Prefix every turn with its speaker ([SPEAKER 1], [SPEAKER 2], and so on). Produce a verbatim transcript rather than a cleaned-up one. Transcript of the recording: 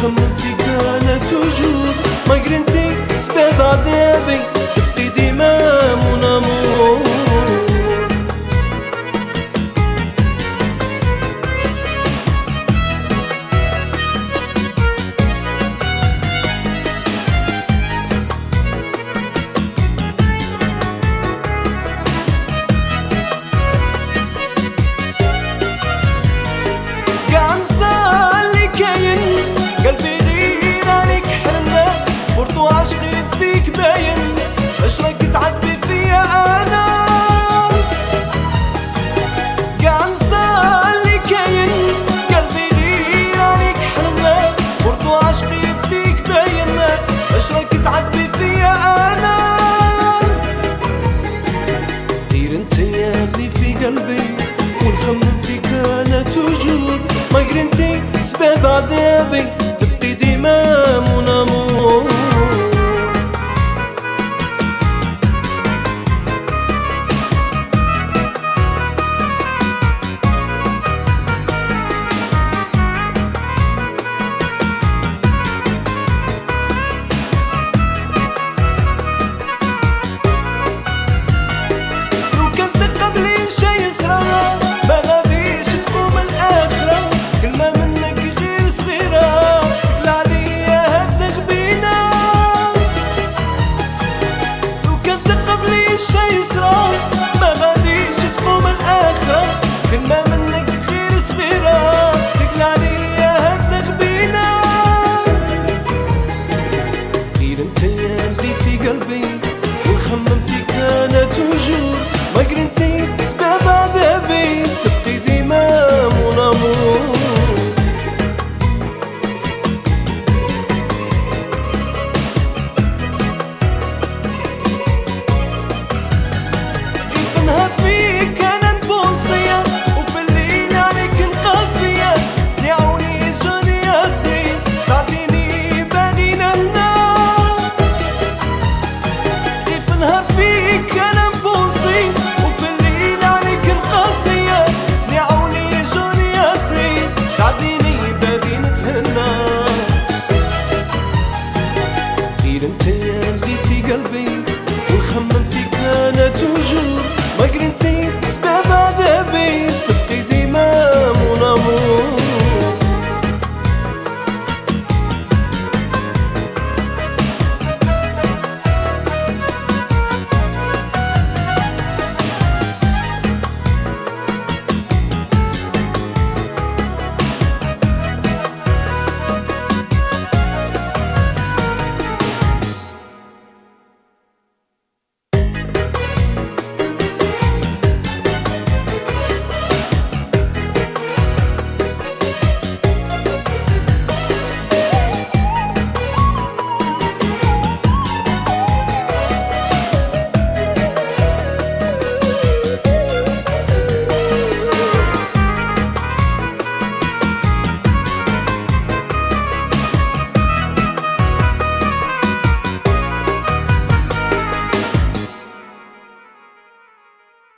[SPEAKER 1] ونخمم فيك انا توجور، مالغري انتي سبب عذابي تبقي ديما مون امور.
[SPEAKER 2] قلبي غير عليك حرمنا برضو عشقي فيك باين، اش راك تعذبي فيا انا؟ قاع نسى اللي كاين، قلبي غير عليك حرمنا برضو عشقي فيك باين، اش راك تعذبي فيا انا؟
[SPEAKER 1] غير انت يا اللي في قلبي ونخمم فيك انا توجور، مالغري انتي سبب عذابي تبقي ديما مون امور.